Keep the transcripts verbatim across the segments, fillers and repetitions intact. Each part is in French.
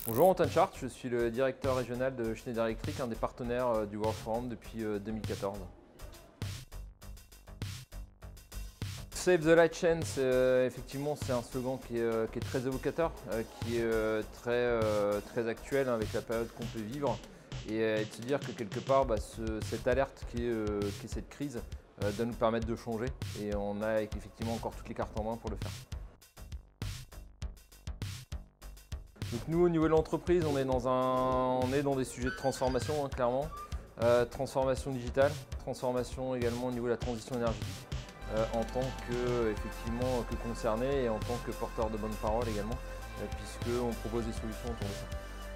Bonjour, Antoine Chart, je suis le directeur régional de Schneider Electric, un des partenaires du World Forum depuis deux mille quatorze. Save the Light Chain, euh, effectivement, c'est un slogan qui est, euh, qui est très évocateur, euh, qui est euh, très, euh, très actuel hein, avec la période qu'on peut vivre. Et, euh, et de se dire que quelque part, bah, ce, cette alerte qui est, euh, qui est cette crise euh, doit nous permettre de changer. Et on a effectivement encore toutes les cartes en main pour le faire. Donc nous, au niveau de l'entreprise, on est dans un, on est dans des sujets de transformation, hein, clairement. Euh, transformation digitale, transformation également au niveau de la transition énergétique, euh, en tant que, effectivement, que concerné et en tant que porteur de bonne parole également, euh, puisqu'on propose des solutions autour de ça.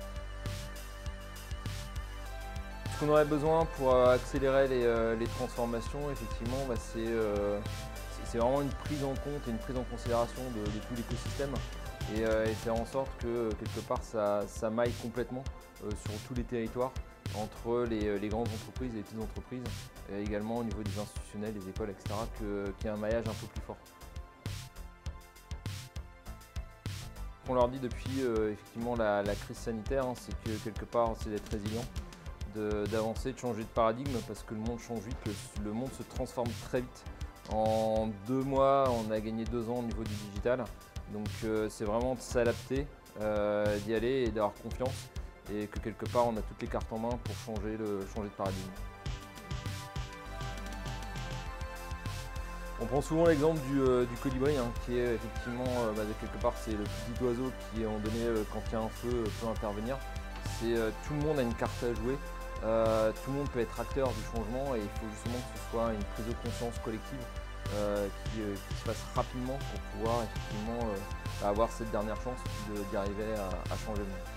Ce qu'on aurait besoin pour accélérer les, euh, les transformations, effectivement, bah, c'est euh, vraiment une prise en compte et une prise en considération de, de tout l'écosystème. Et, euh, et faire en sorte que quelque part ça, ça maille complètement euh, sur tous les territoires entre les, les grandes entreprises et les petites entreprises, et également au niveau des institutionnels, des écoles, et cetera, qu'il y ait un maillage un peu plus fort. Ce qu'on leur dit depuis euh, effectivement la, la crise sanitaire, hein, c'est que quelque part c'est d'être résilient, d'avancer, de, de changer de paradigme parce que le monde change vite, le, le monde se transforme très vite. En deux mois, on a gagné deux ans au niveau du digital. Donc euh, c'est vraiment de s'adapter, euh, d'y aller et d'avoir confiance et que quelque part on a toutes les cartes en main pour changer, le, changer de paradigme. On prend souvent l'exemple du, euh, du colibri hein, qui est effectivement, euh, bah, quelque part c'est le petit oiseau qui, à un moment donné, euh, quand il y a un feu, peut intervenir. C'est euh, tout le monde a une carte à jouer, euh, tout le monde peut être acteur du changement et il faut justement que ce soit une prise de conscience collective. Euh, qui, euh, qui se fasse rapidement pour pouvoir effectivement euh, avoir cette dernière chance d'y arriver à, à changer le monde.